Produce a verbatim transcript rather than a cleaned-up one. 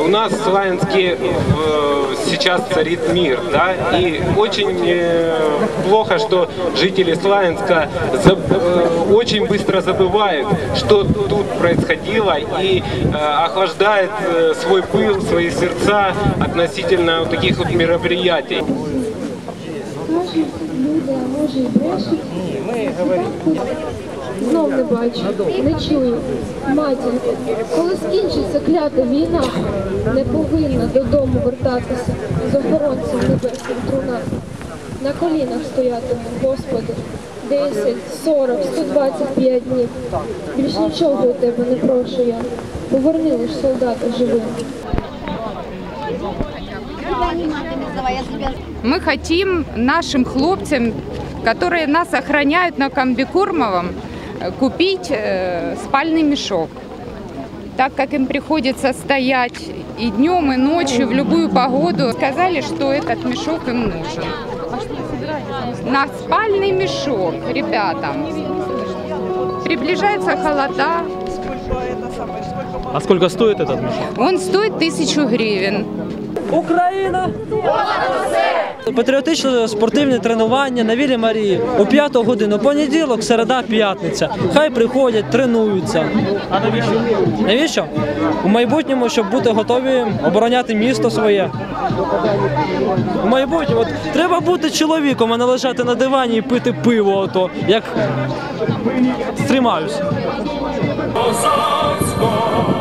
у нас в Славянске сейчас царит мир, да, и очень плохо, что жители Славянска очень быстро забывают, что тут происходило, и охлаждает свой пыл, свои сердца относительно вот таких вот мероприятий. Знов не бачу, не чую. Матір, коли скінчиться клята війна, не повинна додому вертатися з охоронцем небесним труна. На колінах стоятиму, Господи, десять, сорок, сто двадцять п'ять днів. Більш нічого у Тебе не прошу я. Поверни лиш солдата живим. Мы хотим нашим хлопцам, которые нас охраняют на комбикормовом, купить спальный мешок, так как им приходится стоять и днем, и ночью, в любую погоду. Сказали, что этот мешок им нужен. На спальный мешок, ребятам. Приближается холода. А сколько стоит этот мешок? Он стоит тысячу гривен. Україна! Патріотичне спортивне тренування на Вілі Марії у п'яту годину, понеділок, середа, п'ятниця. Хай приходять, тренуються. А навіщо? Навіщо? У майбутньому, щоб бути готові обороняти місто своє. У майбутньому. От, треба бути чоловіком, а не лежати на дивані і пити пиво, ото, як стримаюсь. Козацько